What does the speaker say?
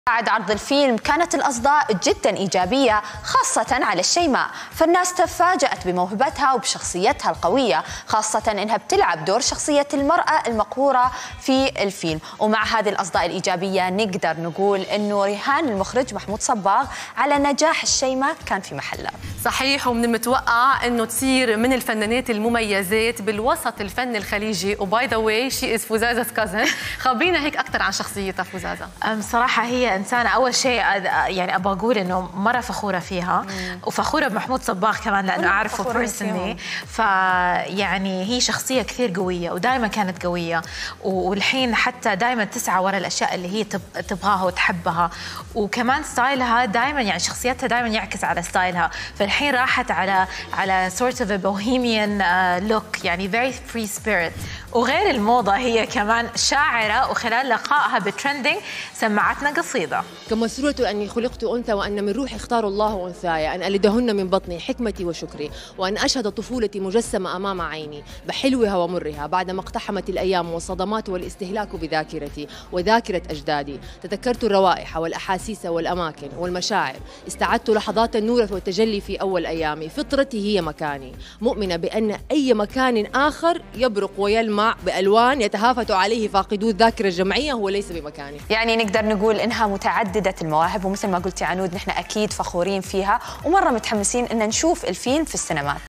بعد عرض الفيلم كانت الأصداء جدا إيجابية خاصة على الشيماء، فالناس تفاجأت بموهبتها وبشخصيتها القوية، خاصة إنها بتلعب دور شخصية المرأة المقهورة في الفيلم. ومع هذه الأصداء الإيجابية نقدر نقول إنه رهان المخرج محمود صباغ على نجاح الشيماء كان في محله. صحيح، ومن المتوقع إنه تصير من الفنانات المميزات بالوسط الفني الخليجي. وباي ذا واي شي از فوزازا's كازن. خبرينا هيك أكثر عن شخصيتها فوزازا. صراحة هي إنسانة أول شيء يعني أبغى أقول إنه مرة فخورة فيها، وفخورة بمحمود صباغ كمان لأنه أعرفه بيرسونلي. فيعني هي شخصية كثير قوية ودائما كانت قوية، والحين حتى دائما تسعى وراء الأشياء اللي هي تبغاها وتحبها، وكمان ستايلها دائما يعني شخصيتها دائما يعكس على ستايلها. فالحين راحت على sort of a bohemian look، يعني very free spirit. وغير الموضة هي كمان شاعرة، وخلال لقائها بترندينج سمعتنا قصيدة: كمسرورة أني خلقت أنثى وأن من روحي اختار الله أنثاي، أن ألدهن من بطني حكمتي وشكري، وأن أشهد طفولتي مجسمة أمام عيني بحلوها ومرها، بعدما اقتحمت الأيام والصدمات والاستهلاك بذاكرتي وذاكرة أجدادي. تذكرت الروائح والأحاسيس والأماكن والمشاعر، استعدت لحظات النور والتجلي في أول أيامي. فطرتي هي مكاني، مؤمنة بأن أي مكان آخر يبرق ويلمع بألوان يتهافت عليه فاقدو الذاكرة الجمعية هو ليس بمكاني. يعني نقدر نقول إنها متعددة المواهب، ومثل ما قلتي عنود نحن أكيد فخورين فيها ومرة متحمسين إن نشوف الفيلم في السينمات.